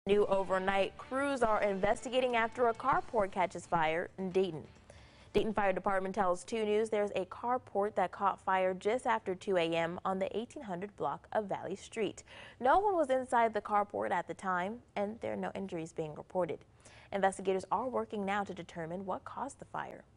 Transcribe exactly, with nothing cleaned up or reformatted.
New overnight crews are investigating after a carport catches fire in Dayton. Dayton Fire Department tells two News there's a carport that caught fire just after two A M on the eighteen hundred block of Valley Street. No one was inside the carport at the time, and there are no injuries being reported. Investigators are working now to determine what caused the fire.